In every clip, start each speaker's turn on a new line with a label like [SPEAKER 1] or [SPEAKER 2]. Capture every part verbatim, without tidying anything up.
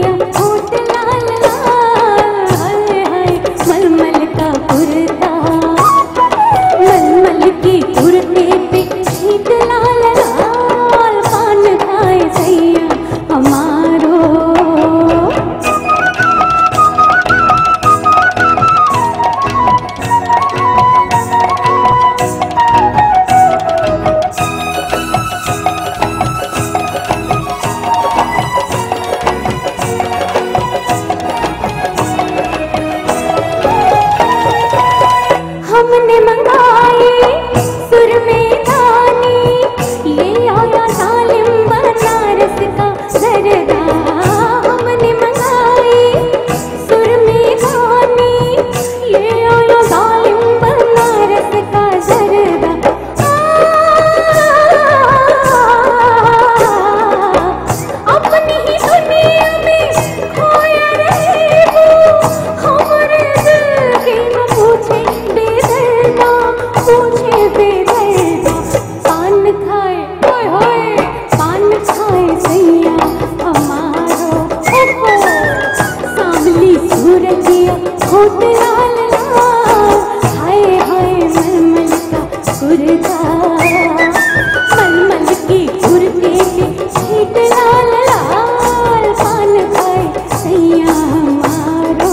[SPEAKER 1] जिया होठ लाल लाल, हाय हाय मलमल का कुर्ता, मलमल की कुर्ते पे छीट लाल लाल, पान खाए सैया हमारो। हमने मंगाए सुरमे दानी, ले आया जालिम बनारस का जरदा। हमने मंगाए सुरमे दानी, ले आया जालिम बनारस का जरदा। अपनी ही दुनिया में खोया रहे वो, हमारे दिल की न पूछे बेदर्दा, पूछे बेदर्दा। पान खाए होए होए, पान खाए सैया हमारो। ओहो सांवली सूरतिया होठ लाल लाल, हाय हाय मलमल का कुर्ता, मलमल की कुर्ते पे छीट लाल लाल, पान खाए सैया हमारो।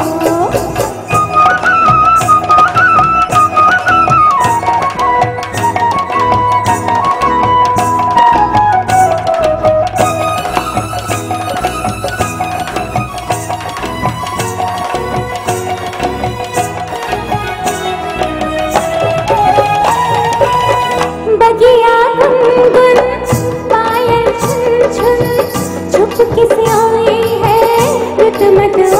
[SPEAKER 1] बगिया गुनगुन पायल छुन छुन, चुपके से आई है रुत मत